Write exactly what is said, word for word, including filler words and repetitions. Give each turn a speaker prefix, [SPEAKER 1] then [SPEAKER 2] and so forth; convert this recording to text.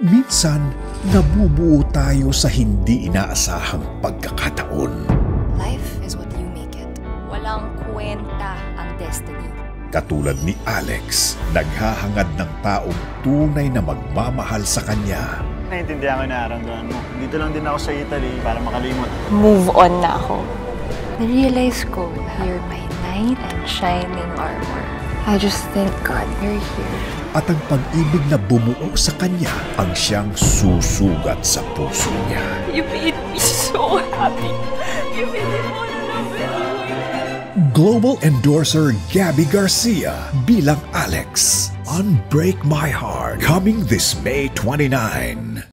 [SPEAKER 1] Minsan, nabubuo tayo sa hindi inaasahang pagkakataon.
[SPEAKER 2] Life is what you make it. Walang kwenta ang destiny.
[SPEAKER 1] Katulad ni Alex, naghahangad ng taong tunay na magmamahal sa kanya.
[SPEAKER 3] Naintindihan ko na nararamdaman mo. Dito lang din ako sa Italy para makalimot.
[SPEAKER 4] Move on na ako.
[SPEAKER 2] Na-realize ko na you're my knight and shining armor. I just thank God you're here.
[SPEAKER 1] At ang pag-ibig na bumuo sa kanya ang siyang susugat sa puso niya.
[SPEAKER 4] You made me so happy. You made me fall in love with you.
[SPEAKER 1] Global endorser Gabbi Garcia bilang Alex. Unbreak My Heart, coming this May twenty-ninth.